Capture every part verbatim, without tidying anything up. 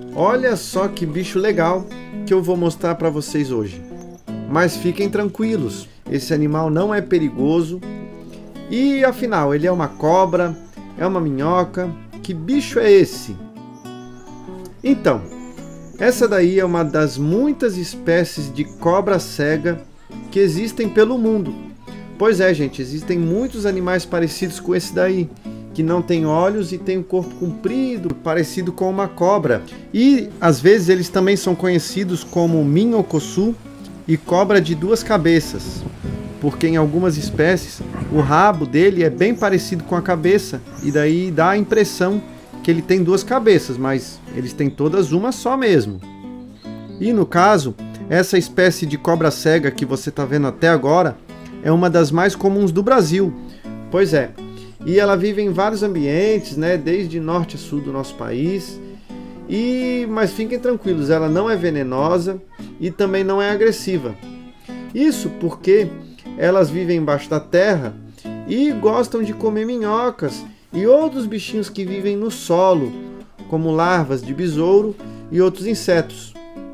Olha só que bicho legal que eu vou mostrar para vocês hoje. Mas fiquem tranquilos, esse animal não é perigoso. E afinal, ele é uma cobra, é uma minhoca, que bicho é esse? Então, essa daí é uma das muitas espécies de cobra cega que existem pelo mundo. Pois é, gente, existem muitos animais parecidos com esse daí, que não tem olhos e tem um corpo comprido, parecido com uma cobra. E às vezes eles também são conhecidos como minhocossu e cobra de duas cabeças, porque em algumas espécies o rabo dele é bem parecido com a cabeça e daí dá a impressão que ele tem duas cabeças, mas eles têm todas uma só mesmo. E no caso, essa espécie de cobra cega que você está vendo até agora é uma das mais comuns do Brasil. Pois é, e ela vive em vários ambientes, né, desde norte a sul do nosso país. E mas fiquem tranquilos, ela não é venenosa e também não é agressiva. Isso porque elas vivem embaixo da terra e gostam de comer minhocas e outros bichinhos que vivem no solo, como larvas de besouro e outros insetos.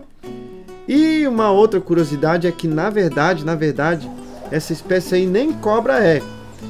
E uma outra curiosidade é que na verdade, na verdade, essa espécie aí nem cobra é.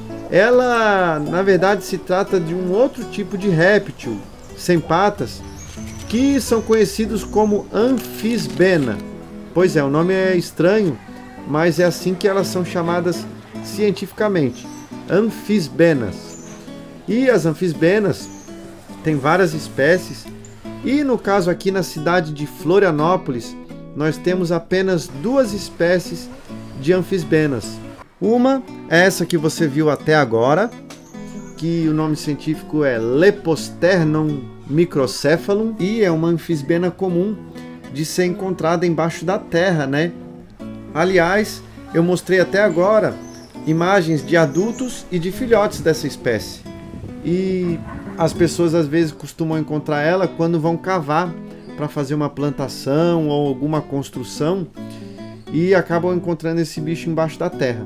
Ela, na verdade, se trata de um outro tipo de réptil sem patas, que são conhecidos como anfisbena. Pois é, o nome é estranho, mas é assim que elas são chamadas cientificamente, anfisbenas. E as anfisbenas têm várias espécies, e no caso aqui na cidade de Florianópolis, nós temos apenas duas espécies de anfisbenas. Uma é essa que você viu até agora, que o nome científico é Leptosternum microcephalum, e é uma anfisbena comum de ser encontrada embaixo da terra, né? Aliás, eu mostrei até agora imagens de adultos e de filhotes dessa espécie. E as pessoas às vezes costumam encontrar ela quando vão cavar para fazer uma plantação ou alguma construção e acabam encontrando esse bicho embaixo da terra.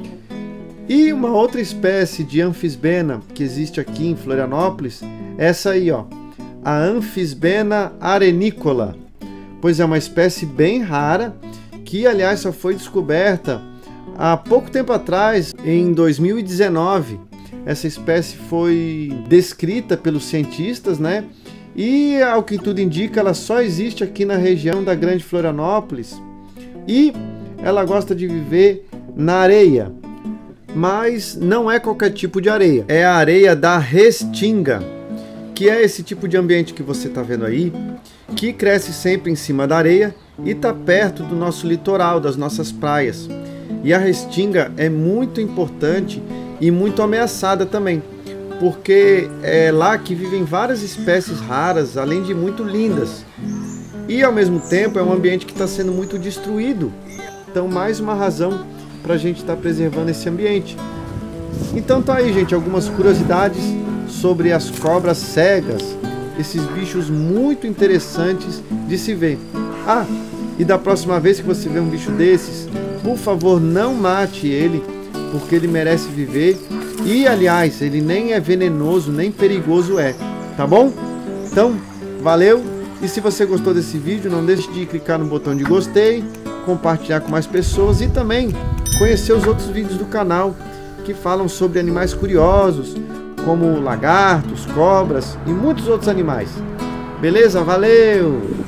E uma outra espécie de anfisbena que existe aqui em Florianópolis, essa aí, ó, a Anfisbena arenicola. Pois é uma espécie bem rara que, aliás, só foi descoberta há pouco tempo atrás, em dois mil e dezenove. Essa espécie foi descrita pelos cientistas, né? E, ao que tudo indica, ela só existe aqui na região da Grande Florianópolis. E ela gosta de viver na areia. Mas não é qualquer tipo de areia. É a areia da restinga, que é esse tipo de ambiente que você está vendo aí, que cresce sempre em cima da areia e está perto do nosso litoral, das nossas praias. E a restinga é muito importante e muito ameaçada também, porque é lá que vivem várias espécies raras, além de muito lindas. E ao mesmo tempo é um ambiente que está sendo muito destruído. Então mais uma razão para a gente estar preservando esse ambiente. Então tá aí, gente, algumas curiosidades sobre as cobras cegas, esses bichos muito interessantes de se ver. Ah, e da próxima vez que você vê um bicho desses, por favor, não mate ele, porque ele merece viver. E aliás, ele nem é venenoso, nem perigoso é, tá bom? Então, valeu! E se você gostou desse vídeo, não deixe de clicar no botão de gostei, compartilhar com mais pessoas e também conhecer os outros vídeos do canal que falam sobre animais curiosos, como lagartos, cobras e muitos outros animais. Beleza? Valeu!